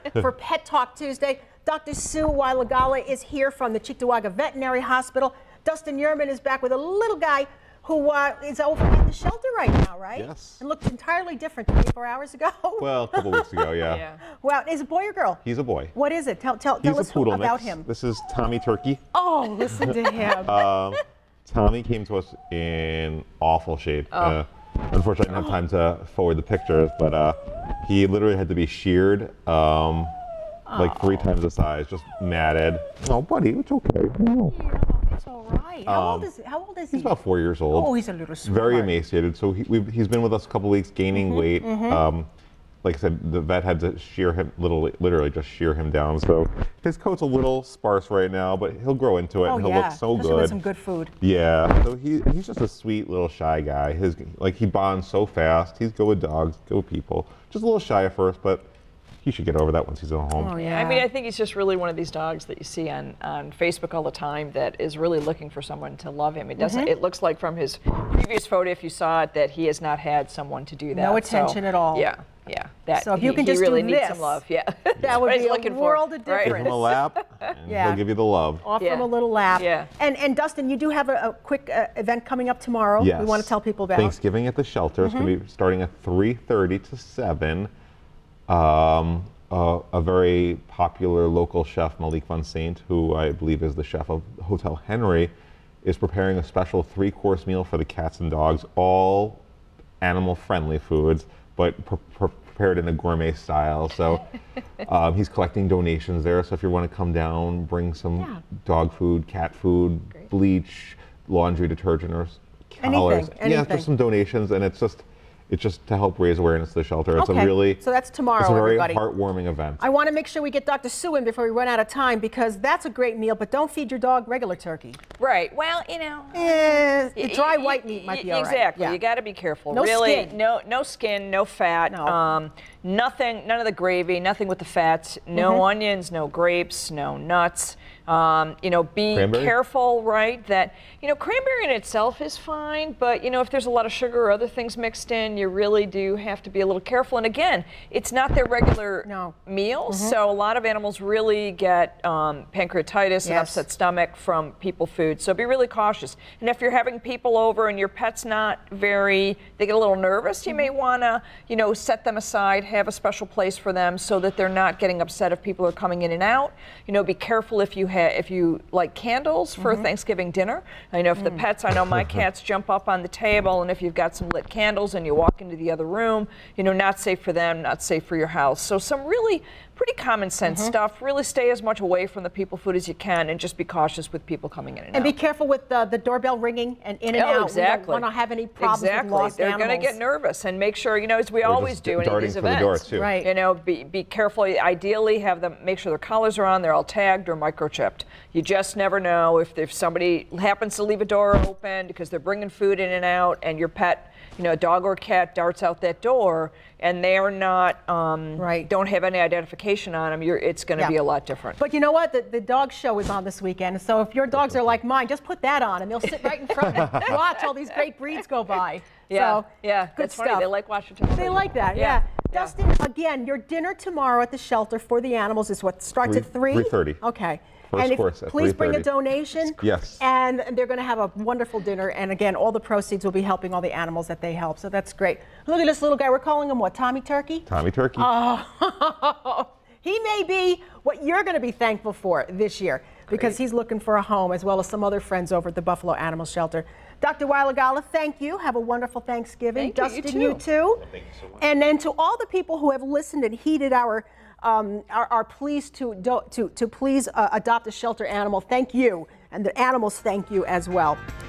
for Pet Talk Tuesday. Dr. Sue Wailagala is here from the Cheektowaga Veterinary Hospital. Dustin Yerman is back with a little guy who is over at the shelter right now, right? Yes. And looked entirely different 24 hours ago. Well, a couple weeks ago, yeah. Well, is it a boy or girl? He's a boy. What is it? Tell He's us a poodle about mix. him. This is Tommy Turkey. Oh, listen to him. Tommy came to us in awful shape. Unfortunately, I didn't have time to forward the pictures, but he literally had to be sheared like 3 times the size, just matted. Oh, buddy, it's okay. No. Yeah, it's all right. How old is he? He's about 4 years old. Oh, he's a little sweetheart. Very emaciated. So he's been with us a couple weeks, gaining weight. Like I said, the vet had to shear him, literally just shear him down. So his coat's a little sparse right now, but he'll grow into it and he'll look so especially good. with some good food. Yeah, so he's just a sweet little shy guy. He bonds so fast. He's good with dogs, good with people. Just a little shy at first, but he should get over that once he's at home. Oh, yeah. I mean, I think he's just really one of these dogs that you see on Facebook all the time that is really looking for someone to love him. It doesn't. It looks like from his previous photo, if you saw it, that he has not had someone to do that. No attention at all. Yeah. Yeah, that so if you can he just really do needs this, some love. Yeah, that would be looking a world of Give difference. him a lap, and he'll give you the love. Offer him a little lap. Yeah. And Dustin, you do have a quick event coming up tomorrow. Yes. We want to tell people about. Thanksgiving at the shelter. It's going to be starting at 3:30 to 7. A very popular local chef, Malik Van Saint, who I believe is the chef of Hotel Henry, is preparing a special 3-course meal for the cats and dogs, all animal-friendly foods, but prepared in a gourmet style. So he's collecting donations there. So if you want to come down, bring some dog food, cat food, bleach, laundry detergent, or collars. Anything. Yeah, just some donations, and it's just to help raise awareness to the shelter. It's so that's tomorrow, it's a very everybody. heartwarming event. I want to make sure we get Dr. Sue in before we run out of time, because that's a great meal, but don't feed your dog regular turkey. Right. Well, you know. The dry white meat might be all right. Exactly. Yeah. You got to be careful. No really, skin. no skin, no fat. No. Nothing. None of the gravy. Nothing with the fats. No onions. No grapes. No nuts. You know, be careful, right? That, you know, cranberry in itself is fine, but, you know, if there's a lot of sugar or other things mixed in, you really do have to be a little careful. And again, it's not their regular meal, so a lot of animals really get pancreatitis and upset stomach from people food. So be really cautious. And if you're having people over and your pet's not they get a little nervous, you may want to, you know, set them aside, have a special place for them so that they're not getting upset if people are coming in and out. You know, be careful if you like candles for Thanksgiving dinner. I know if the pets, I know my cats jump up on the table, and if you've got some lit candles and you walk into the other room, you know, not safe for them, not safe for your house. So some really pretty common sense stuff. Really stay as much away from the people food as you can, and just be cautious with people coming in and out. And be careful with the doorbell ringing and in and out. Exactly. We don't want to have any problems with lost They're animals. going to get nervous, and make sure, you know, as we always do in these events. The door too. Right. You know, be careful. Ideally, have them make sure their collars are on. They're all tagged or microchipped. You just never know if somebody happens to leave a door open because they're bringing food in and out, and your pet, you know, a dog or cat darts out that door, and they're not don't have any identification on them. It's going to be a lot different. But you know what? The dog show is on this weekend, so if your dogs are like mine, just put that on, and they'll sit right in front and watch all these great breeds go by. Yeah, so, good good stuff. stuff. They like watching television. They like that, yeah. Dustin, again, your dinner tomorrow at the shelter for the animals is what starts at 3? 3:30. Okay. First course at please bring a 3:30. donation. Yes. And they're going to have a wonderful dinner. And again, all the proceeds will be helping all the animals that they help. So that's great. Look at this little guy. We're calling him what? Tommy Turkey? Tommy Turkey. Oh, he may be what you're going to be thankful for this year, because he's looking for a home, as well as some other friends over at the Buffalo Animal Shelter. Dr. Wailagala, thank you. Have a wonderful Thanksgiving. Thank Dustin, you too. Well, thank you so much. And then to all the people who have listened and heeded our pleas to please adopt a shelter animal, thank you. And the animals thank you as well.